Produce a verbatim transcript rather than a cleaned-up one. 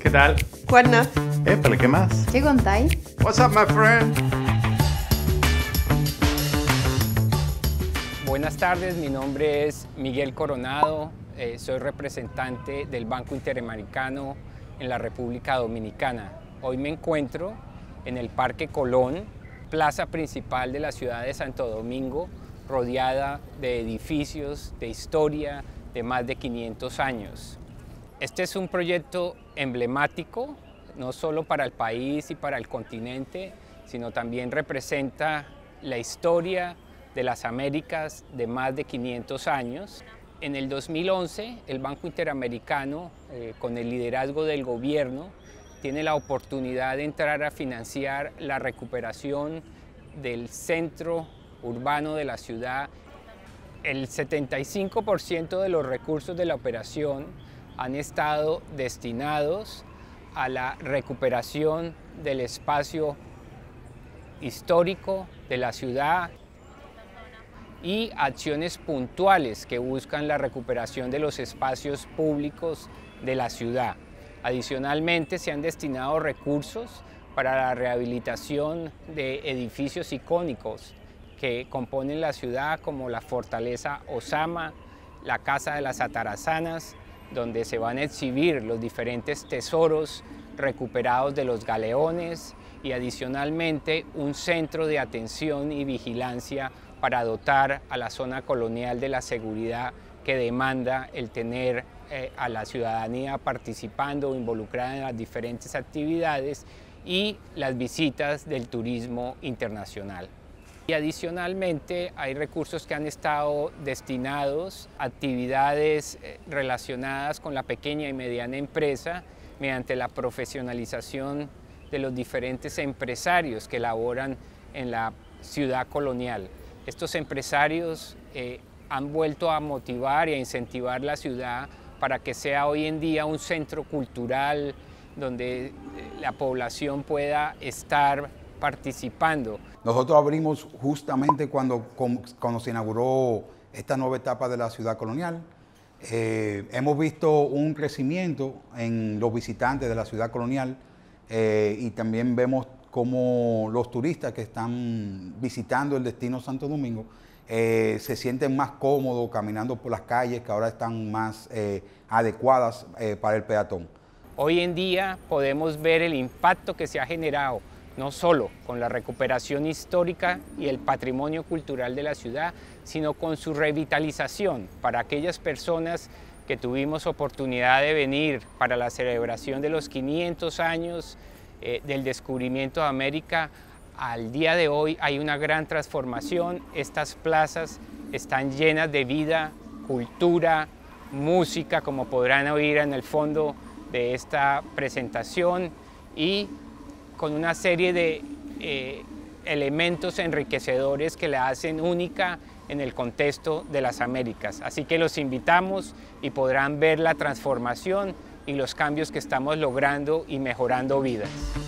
¿Qué tal? Buenas. Épale, ¿qué más? ¿Qué contáis? What's up, my friend? Buenas tardes, mi nombre es Miguel Coronado, eh, soy representante del Banco Interamericano en la República Dominicana. Hoy me encuentro en el Parque Colón, plaza principal de la ciudad de Santo Domingo, rodeada de edificios, de historia de más de quinientos años. Este es un proyecto emblemático, no solo para el país y para el continente, sino también representa la historia de las Américas de más de quinientos años. En el dos mil once, el Banco Interamericano, eh, con el liderazgo del gobierno, tiene la oportunidad de entrar a financiar la recuperación del centro urbano de la ciudad. El setenta y cinco por ciento de los recursos de la operación han estado destinados a la recuperación del espacio histórico de la ciudad y acciones puntuales que buscan la recuperación de los espacios públicos de la ciudad. Adicionalmente, se han destinado recursos para la rehabilitación de edificios icónicos que componen la ciudad, como la Fortaleza Osama, la Casa de las Atarazanas, donde se van a exhibir los diferentes tesoros recuperados de los galeones, y adicionalmente un centro de atención y vigilancia para dotar a la zona colonial de la seguridad que demanda el tener eh, a la ciudadanía participando o involucrada en las diferentes actividades y las visitas del turismo internacional. Y adicionalmente hay recursos que han estado destinados a actividades relacionadas con la pequeña y mediana empresa mediante la profesionalización de los diferentes empresarios que laboran en la ciudad colonial. Estos empresarios eh, han vuelto a motivar y a incentivar la ciudad para que sea hoy en día un centro cultural donde la población pueda estar participando. Nosotros abrimos justamente cuando, cuando se inauguró esta nueva etapa de la ciudad colonial. Eh, hemos visto un crecimiento en los visitantes de la ciudad colonial eh, y también vemos cómo los turistas que están visitando el destino Santo Domingo eh, se sienten más cómodos caminando por las calles que ahora están más eh, adecuadas eh, para el peatón. Hoy en día podemos ver el impacto que se ha generado no solo con la recuperación histórica y el patrimonio cultural de la ciudad, sino con su revitalización para aquellas personas que tuvimos oportunidad de venir para la celebración de los quinientos años eh, del descubrimiento de América. Al día de hoy hay una gran transformación. Estas plazas están llenas de vida, cultura, música, como podrán oír en el fondo de esta presentación, y con una serie de eh, elementos enriquecedores que la hacen única en el contexto de las Américas. Así que los invitamos y podrán ver la transformación y los cambios que estamos logrando y mejorando vidas.